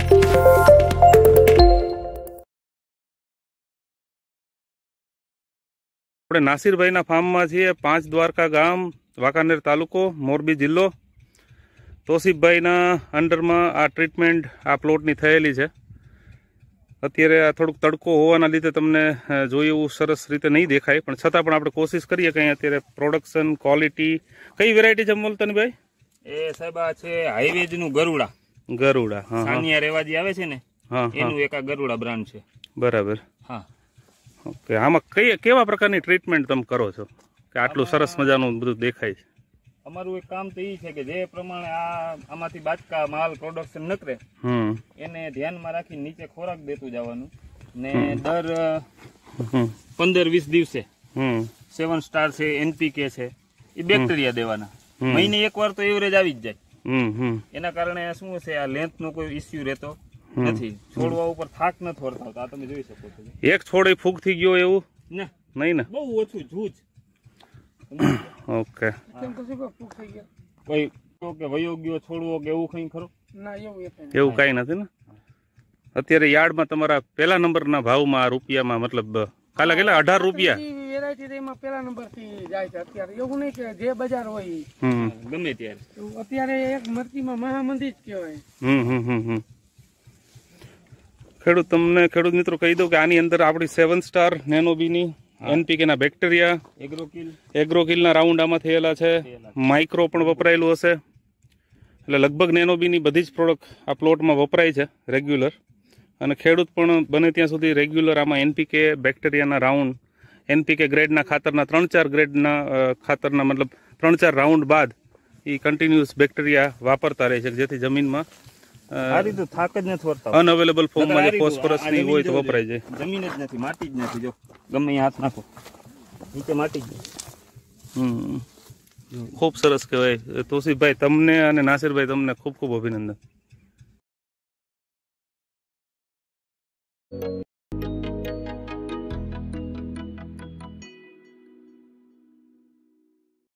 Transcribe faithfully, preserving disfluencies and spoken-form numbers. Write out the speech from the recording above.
આપણે નાસિરભાઈના ફાર્મમાં છીએ, પાંચ દ્વારકા ગામ, વાંકાનેર તાલુકો, મોરબી જિલ્લો. તોસીફભાઈના અંડરમાં આ ટ્રીટમેન્ટ આ પ્લોટની થયેલી છે. અત્યારે આ થોડુંક તડકો હોવાના લીધે તમને જોઈ એવું સરસ રીતે નહીં દેખાય, પણ છતાં પણ આપણે કોશિશ કરીએ કે અત્યારે પ્રોડક્શન ક્વોલિટી. કઈ વેરાયટી છે મુલતાનભાઈ? એ સાહેબ આ છે હાઈવેજ નું ગરુડા. ગરુડા, હા, સાનિયા રેવાજી આવે છે ને, હા, એનું એક આ ગરુડા બ્રાન્ડ છે. બરાબર. હા, ઓકે. આમાં કઈ કેવા પ્રકારની ટ્રીટમેન્ટ તમે કરો છો કે આટલું સરસ મજાનું બધું દેખાય છે? અમારું એક કામ તો એ છે કે જે પ્રમાણે આ આમાંથી બાચકા માલ પ્રોડક્શન નકરે એને ધ્યાનમાં રાખી નીચે ખોરાક દેતું જવાનું ને દર પંદર વીસ દિવસે સેવન સ્ટાર છે, એનપીકે છે, એ બેક્ટેરિયા દેવાના. મહિને એક વાર તો એવરેજ આવી જ જાય. એના કારણે શું છે, આ લેન્થ નો કોઈ ઇસ્યુ રહેતો નથી. છોડવા ઉપર થાક નથી વર્તાવતા. આ તમે જોઈ શકો છો. એક છોડ ફૂગ થઈ ગયો એવું ના નહીં ને? બહુ ઓછું જૂજ. ઓકે. કોઈ કે વયો ગયો છોડવો કે એવું કઈ ખરું? ના, એવું કઈ નથી ને. અત્યારે યાર્ડમાં તમારા પહેલા નંબરના ભાવમાં રૂપિયામાં મતલબ કાલે કેટલા અઢાર રૂપિયા વેરાયટી એમાં પહેલા નંબર થી જાય છે અત્યારે. એવું નહીં કે જે બજાર હોય ગમે ત્યારે. અત્યારે એક મરચીમાં મહામંદી જ કહેવાય. હમ હમ હમ હમ ખેડૂત તમને ખેડૂત મિત્રો કહી દઉં કે આની અંદર આપણી સેવન સ્ટાર નેનોબીની એનપીકે ના બેક્ટેરિયા, એગ્રોકિલ એગ્રોકિલ ના રાઉન્ડ આમાં થયેલા છે. માઇક્રો પણ વપરાયેલું હશે. એટલે લગભગ નેનોબીની બધી જ પ્રોડક્ટ આ પ્લોટમાં વપરાય છે રેગ્યુલર. અને ખેડૂત પણ બને ત્યાં સુધી રેગ્યુલર આમાં એનપીકે બેક્ટેરિયાના રાઉન્ડ, એનપીકે ગ્રેડના ખાતરના ત્રણ ચાર ગ્રેડના ખાતરના મતલબ ત્રણ ચાર રાઉન્ડ બાદ એ કન્ટિન્યુઅસ બેક્ટેરિયા વાપરતા રહે છે, જેથી જમીનમાં આ રીતે થાક જ નથી વર્તાવતો. અનઅવેલેબલ ફોર્મમાં જે ફોસ્ફરસ ની હોય તો વપરાય જાય. જમીન જ નથી, માટી જ નથી. જો ગમે હાથ નાખો નીચે માટી જ નથી. હમ ખૂબ સરસ કહેવાય. તોસીફભાઈ તમને અને નાસિરભાઈ તમને ખૂબ ખૂબ અભિનંદન.